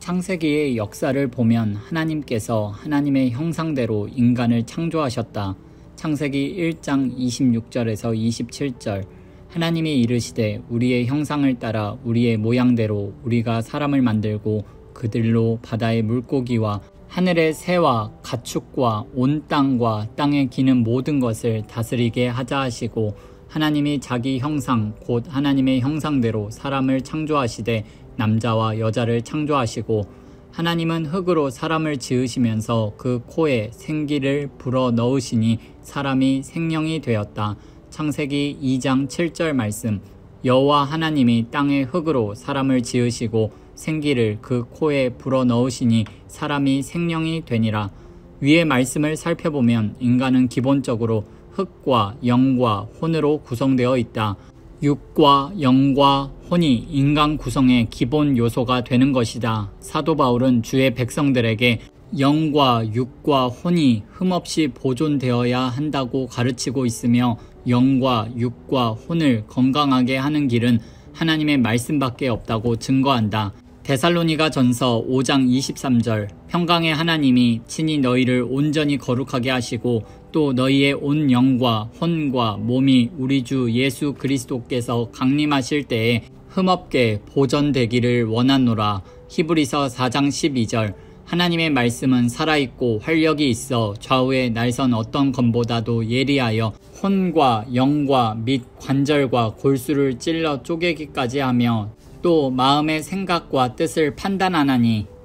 창세기의 역사를 보면 하나님께서 하나님의 형상대로 인간을 창조하셨다. 창세기 1장 26절에서 27절. 하나님이 이르시되 우리의 형상을 따라 우리의 모양대로 우리가 사람을 만들고 그들로 바다의 물고기와 하늘의 새와 가축과 온 땅과 땅에 기는 모든 것을 다스리게 하자 하시고, 하나님이 자기 형상 곧 하나님의 형상대로 사람을 창조하시되 남자와 여자를 창조하시고, 하나님은 흙으로 사람을 지으시면서 그 코에 생기를 불어 넣으시니 사람이 생명이 되었다. 창세기 2장 7절 말씀. 여호와 하나님이 땅의 흙으로 사람을 지으시고 생기를 그 코에 불어 넣으시니 사람이 생명이 되니라. 위의 말씀을 살펴보면 인간은 기본적으로 흙과 영과 혼으로 구성되어 있다. 육과 영과 혼이 인간 구성의 기본 요소가 되는 것이다. 사도 바울은 주의 백성들에게 영과 육과 혼이 흠없이 보존되어야 한다고 가르치고 있으며, 영과 육과 혼을 건강하게 하는 길은 하나님의 말씀밖에 없다고 증거한다. 데살로니가 전서 5장 23절. 평강의 하나님이 친히 너희를 온전히 거룩하게 하시고 또 너희의 온 영과 혼과 몸이 우리 주 예수 그리스도께서 강림하실 때에 흠없게 보존되기를 원하노라. 히브리서 4장 12절. 하나님의 말씀은 살아있고 활력이 있어 좌우의 날선 어떤 검보다도 예리하여 혼과 영과 및 관절과 골수를 찔러 쪼개기까지 하며 또 마음의 생각과 뜻을 판단하나니